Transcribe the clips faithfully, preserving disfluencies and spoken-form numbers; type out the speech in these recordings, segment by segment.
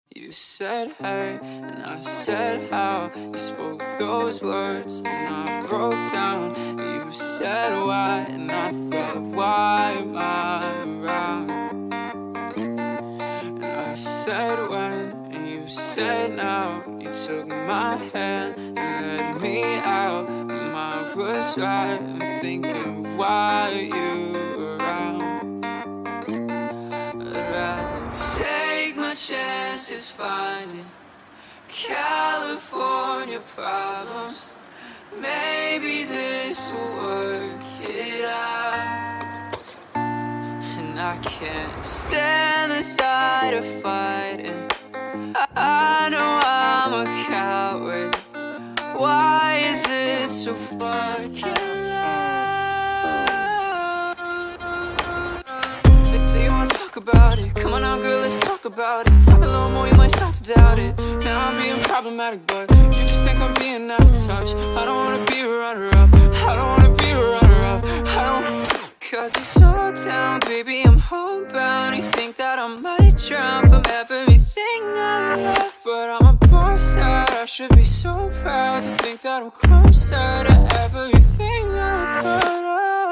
You said hey, and I said how. You spoke those words, and I broke down. You said why, and I thought, why am I around? And I said when, and you said now. You took my hand and led me out. And I was right in thinking, why are you around? I'd rather take my chances finding California problems. Maybe this will work it out. And I can't stand the sight of fighting. I know I'm a coward. Why is it so fucking loud? So, so you wanna talk about it? Come on now, girl, let's talk about it. Talk a little more, you might start to doubt it. Now I'm being problematic, but you just think I'm being out of touch. I don't wanna be a runner-up. I don't wanna be a runner-up. I don't. Cause you're so down, baby, I'm homebound. You think that I might drown from everything I love, but I'm a boss out. I should be so proud to think that I'm closer to everything I thought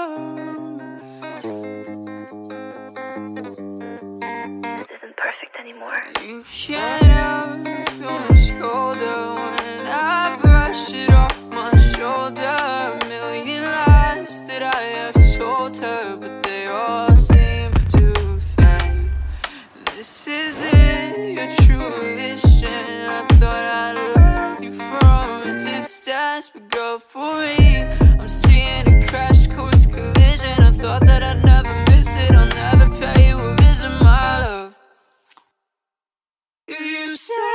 of. This isn't perfect anymore. You can't ever feel my shoulder when I brush it off my shoulder. A million lies that I have told her, but they all seem to fade. This isn't your true vision. I thought I'd love you from a distance, but go for me. I'm seeing a crash course collision. I thought that I'd never miss it. I'll never pay you a visit, my love. You said